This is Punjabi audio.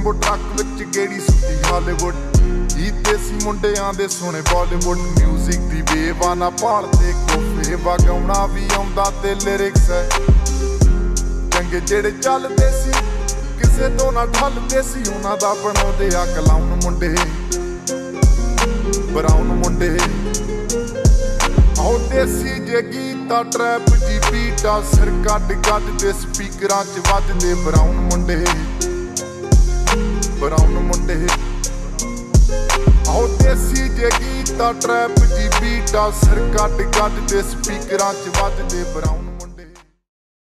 ਜੰਬੋ ਟਰੱਕ ਵਿੱਚ ਗੇੜੀ ਸੁੱਤੀ ਹਾਲੀਵੁੱਡ ਹੀ ਦੇਸੀ ਮੁੰਡਿਆਂ ਦੇ ਸੋਹਣੇ ਬਾਲੀਵੁੱਡ ਮਿਊਜ਼ਿਕ ਦੀ ਵੇਵਾ ਨਾ ਭਾਲਦੇ ਕੋਫੇ ਵਗਾਉਣਾ ਵੀ ਆਉਂਦਾ ਤੇ ਲਿਰਿਕਸ ਹੈ ਚੰਗੇ ਜਿਹੜੇ ਚੱਲਦੇ ਸੀ ਕਿਸੇ ਤੋਂ ਨਾ ਢਲਦੇ ਸੀ ਉਹਨਾਂ ਦਾ ਬਣਾਉਂਦੇ ਆ ਕਲਾਉਣ ਮੁੰਡੇ ਬਰਾਉਨ ਮੁੰਡੇ ਆਉ ਦੇਸੀ ਜੇ ਗੀਤਾ ਟਰੈਪ ਜੀ ਬੀਟਾ ਸਿਰ ਕੱਢ ਦੇ ਸਪੀਕਰਾਂ 'ਚ ਵੱਜਦੇ ਬਰਾਉਨ ਮੁੰਡੇ ਆਉ ਦੇਸੀ ਜੇ ਗੀਤਾ ਟਰੈਪ ਜੀ ਬੀਟਾ ਸਿਰ ਕੱਢ ਦੇ ਸਪੀਕਰਾਂ 'ਚ ਵੱਜਦੇ ਬਰਾਉਨ